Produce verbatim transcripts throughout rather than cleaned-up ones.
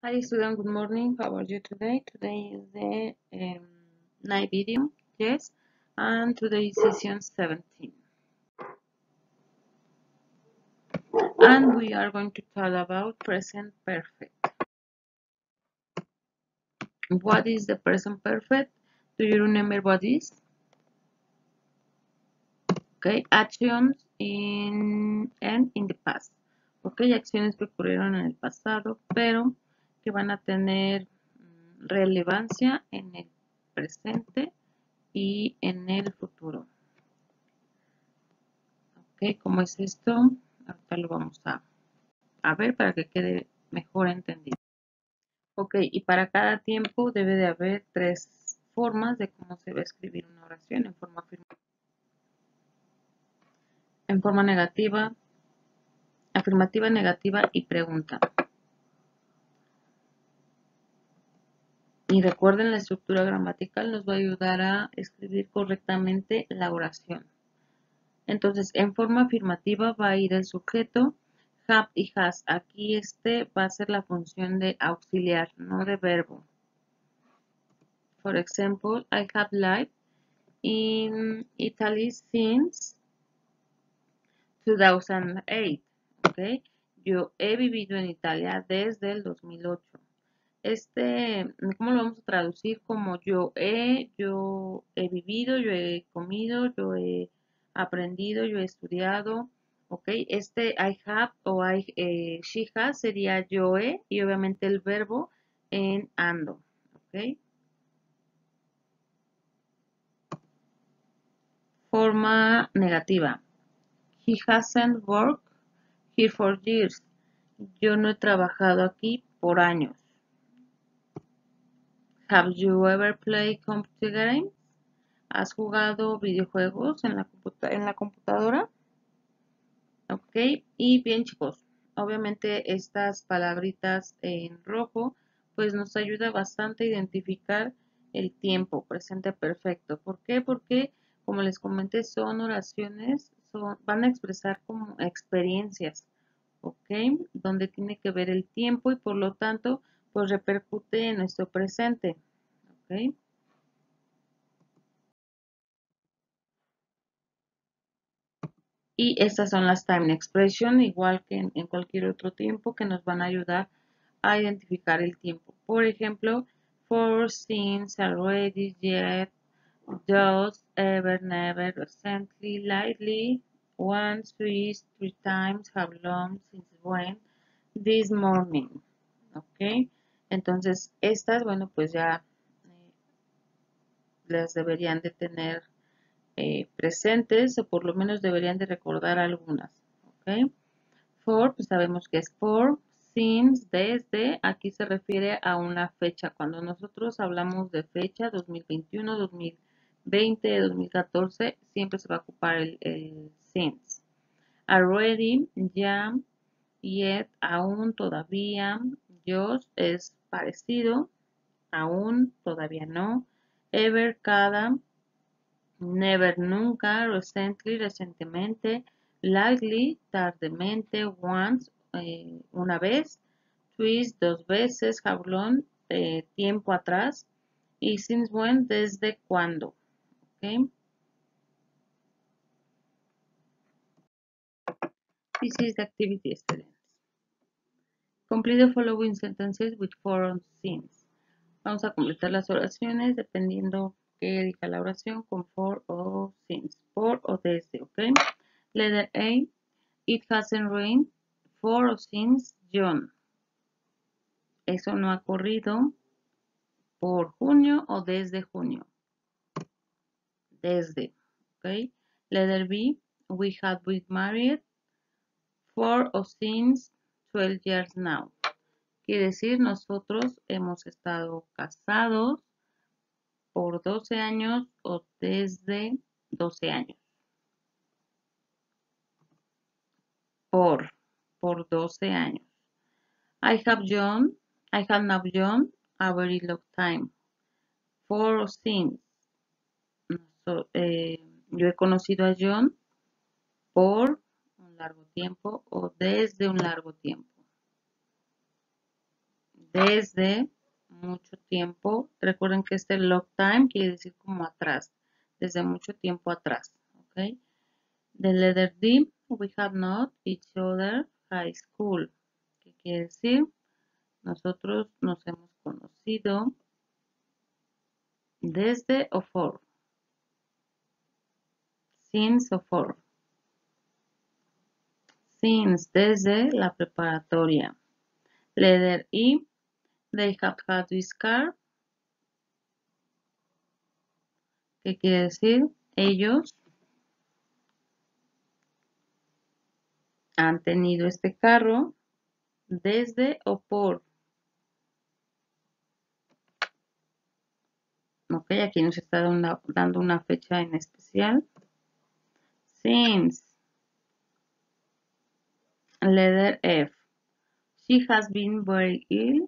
Hi student, good morning. How are you today? Today is the um, night video, yes, and today is session seventeen. And we are going to talk about present perfect. What is the present perfect? Do you remember what is? Okay, actions in and in the past. Ok, acciones que ocurrieron en el pasado, pero que van a tener mm, relevancia en el presente y en el futuro. Ok, ¿cómo es esto? Ahorita lo vamos a, a ver para que quede mejor entendido. Ok, y para cada tiempo debe de haber tres formas de cómo se va a escribir una oración: en forma afirmativa, en forma negativa, afirmativa, negativa y pregunta. Y recuerden, la estructura gramatical nos va a ayudar a escribir correctamente la oración. Entonces, en forma afirmativa va a ir el sujeto, have y has. Aquí este va a ser la función de auxiliar, no de verbo. For example, I have lived in Italy since two thousand eight. Okay. Yo he vivido en Italia desde el dos mil ocho. Este, ¿cómo lo vamos a traducir? Como yo he, yo he vivido, yo he comido, yo he aprendido, yo he estudiado. Ok, este I have o I, eh, she has sería yo he y obviamente el verbo en ando. Ok. Forma negativa. He hasn't worked here for years. Yo no he trabajado aquí por años. Have you ever played computer games? ¿Has jugado videojuegos en la, en la computadora? Ok, y bien chicos, obviamente estas palabritas en rojo pues nos ayuda bastante a identificar el tiempo presente perfecto. ¿Por qué? Porque como les comenté son oraciones, son, van a expresar como experiencias, ok, donde tiene que ver el tiempo y por lo tanto pues repercute en nuestro presente, ok. Y estas son las time expression, igual que en, en cualquier otro tiempo, que nos van a ayudar a identificar el tiempo. Por ejemplo, for, since, already, yet, just, ever, never, recently, lately, once, twice, three times, how long, since when, this morning. ¿Ok? Entonces, estas, bueno, pues ya eh, las deberían de tener eh, presentes o por lo menos deberían de recordar algunas. ¿Ok? For, pues sabemos que es for, since, desde, aquí se refiere a una fecha. Cuando nosotros hablamos de fecha, dos mil veintiuno, dos mil veinte, dos mil catorce, siempre se va a ocupar el, el since. Already, ya, yet, aún, todavía, just es parecido, aún, todavía no, ever, cada, never, nunca, recently, recientemente, likely, tardemente, once, eh, una vez, twice, dos veces, how long, eh, tiempo atrás, y since when, desde cuándo. Okay. This is the activity, students. Complete the following sentences with for or since. Vamos a completar las oraciones dependiendo que diga la oración con for o since, por o desde, ¿ok? Letter A, it hasn't rained for or since June. Eso no ha ocurrido por junio o desde junio. Desde, ¿ok? Letter B, we have been married for or since twelve years now. Quiere decir, nosotros hemos estado casados por doce años o desde doce años. Por, por doce años. I have known, I have now known a very long time. For or since. So, eh, yo he conocido a John por un largo tiempo o desde un largo tiempo. desde mucho tiempo. Recuerden que este long time quiere decir como atrás, desde mucho tiempo atrás. ¿Ok? The letter D, we have not each other high school. ¿Qué quiere decir? Nosotros nos hemos conocido desde o for. Since o for. Since, desde la preparatoria. Letter E, they have had this car. ¿Qué quiere decir? Ellos han tenido este carro desde o por. Ok, aquí nos está dando, dando una fecha en especial. Since. Letter F. She has been very ill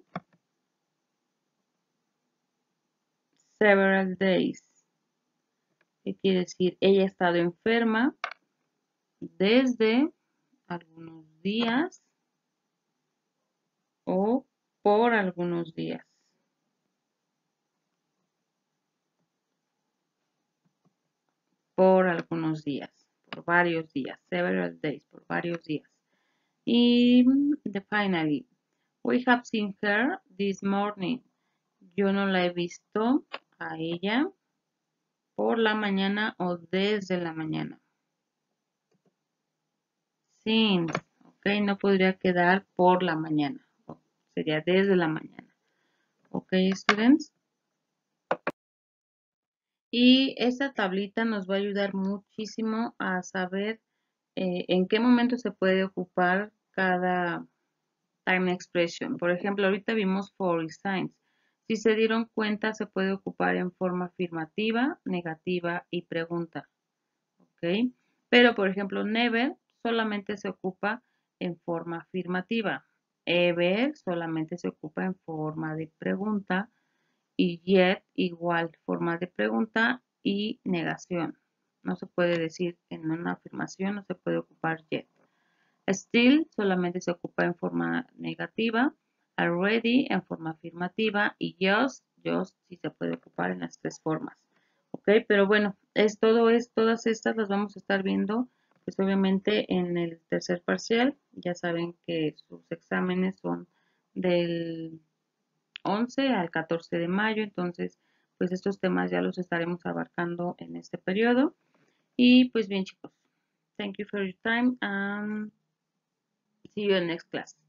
several days. ¿Qué quiere decir? Ella ha estado enferma desde algunos días o por algunos días. Por algunos días, por varios días, several days, por varios días. Y the finally, we have seen her this morning. Yo no la he visto a ella por la mañana o desde la mañana. Since, ok, no podría quedar por la mañana, sería desde la mañana. Ok, students. Y esta tablita nos va a ayudar muchísimo a saber eh, en qué momento se puede ocupar cada time expression. Por ejemplo, ahorita vimos for y signs. Si se dieron cuenta, se puede ocupar en forma afirmativa, negativa y pregunta. ¿Ok? Pero, por ejemplo, never solamente se ocupa en forma afirmativa. Ever solamente se ocupa en forma de pregunta. Y yet igual, forma de pregunta y negación. No se puede decir en una afirmación, no se puede ocupar yet. Still solamente se ocupa en forma negativa, already en forma afirmativa y just, just sí se puede ocupar en las tres formas. Ok, pero bueno, es todo es, todas estas las vamos a estar viendo, pues obviamente en el tercer parcial. Ya saben que sus exámenes son del once al catorce de mayo, entonces pues estos temas ya los estaremos abarcando en este periodo. Y pues bien, chicos, thank you for your time and see you in next class.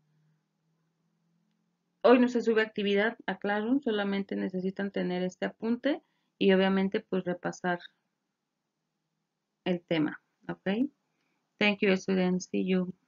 Hoy no se sube actividad a Classroom, solamente necesitan tener este apunte y obviamente pues repasar el tema, ¿ok? Thank you, students. See you.